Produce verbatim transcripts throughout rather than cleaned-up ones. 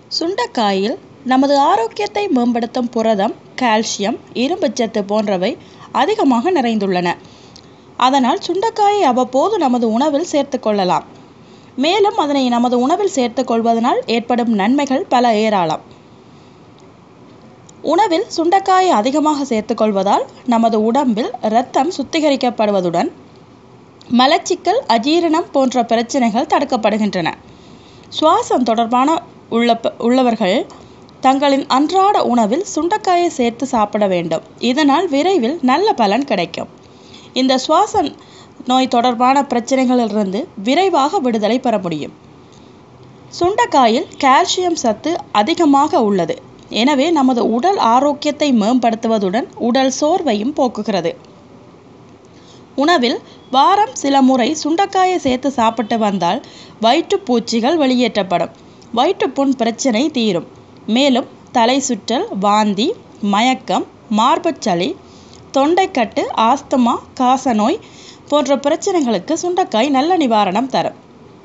சுண்டைக்காயில் நமது ஆரோக்கியத்தை மேம்படுத்தும் புரதம், கால்சியம், இரும்புச்சத்து போன்றவை அதிகமாக நிறைந்துள்ளன. அதனால் சுண்டைக்காயை அவ்வப்போது நமது உணவில் சேர்த்து கொள்ளலாம். மேலும் அதனை நமது உணவில் சேர்த்து கொள்வதனால் ஏற்படும் நன்மைகள் பல ஏராளம். உணவில் சுண்டைக்காயை அதிகமாக சேர்த்து கொள்வதால் நமது உடம்பில் இரத்தம் சுத்திகரிக்கப்படுவதுடன் மலச்சிக்கல், அஜீரணம் போன்ற பிரச்சனைகள் தடுக்கப்படுகின்றன. சுவாசம் தொடர்பான உள்ள உள்ளவர்கள் தங்களின் அன்றாட உணவில் சுண்டைக்காயை சேர்த்து சாப்பிட வேண்டும். இதனால் விரைவில் நல்ல பலன் கிடைக்கும். இந்த சுவாச நோய் தொடர்பான பிரச்சனைகளிலிருந்து விரைவாக விடுதலை பெற முடியும். சுண்டைக்காயில் கால்சியம் சத்து அதிகமாக உள்ளது. எனவே நமது உடல் ஆரோக்கியத்தை மேம்படுத்துவதுடன் உடல் சோர்வையும் போக்குகிறது. உணவில் வாரம் சில முறை சுண்டைக்காயை சேர்த்து சாப்பிட்டு வந்தால் வயிற்றுப்பூச்சிகள் வெளியேற்றப்படும். வயிற்றுப்புண் பிரச்சனை தீரும். மேலும் தலை சுற்றல், வாந்தி, மயக்கம், மார்புச்சளி, தொண்டைக்கட்டு, ஆஸ்துமா, காசநோய் போன்ற பிரச்சனைகளுக்கு சுண்டைக்காய் நல்ல நிவாரணம் தரும்.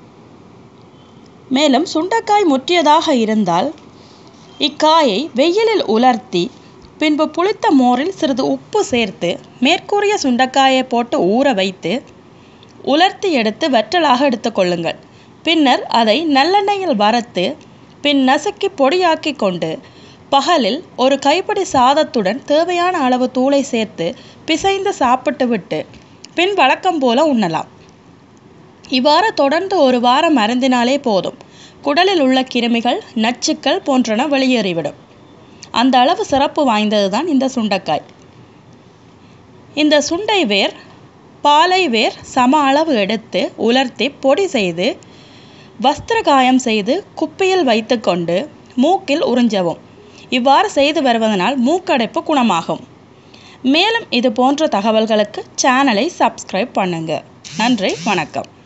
மேலும் சுண்டைக்காய் முற்றியதாக இருந்தால் இக்காயை வெயிலில் உலர்த்தி பின்பு புளித்த மோரில் சிறிது உப்பு சேர்த்து மேற்கூறிய சுண்டைக்காயை போட்டு ஊற வைத்து உலர்த்தி எடுத்து வற்றலாக எடுத்துக்கொள்ளுங்கள். பின்னர் அதை நல்லெண்ணெயில் வறுத்து பின் நசுக்கி பொடியாக்கி கொண்டு பகலில் ஒரு கைப்பிடி சாதத்துடன் தேவையான அளவு தூளை சேர்த்து பிசைந்து சாப்பிட்டு விட்டு பின் வழக்கம் போல உண்ணலாம். இவ்வாறு தொடர்ந்து ஒரு வாரம் அருந்தினாலே போதும். குடலில் உள்ள கிருமிகள், நச்சுக்கள் போன்றன வெளியேறிவிடும். அந்த அளவு சிறப்பு வாய்ந்ததுதான் இந்த சுண்டைக்காய். இந்த சுண்டை வேர், பாலை வேர் சம அளவு எடுத்து உலர்த்தி பொடி செய்து வஸ்திர காயம் செய்து குப்பியில் வைத்து கொண்டு மூக்கில் உறிஞ்சவும். இவ்வாறு செய்து வருவதனால் மூக்கடைப்பு குணமாகும். மேலும் இது போன்ற தகவல்களுக்கு சேனலை சப்ஸ்கிரைப் பண்ணுங்க. நன்றி, வணக்கம்.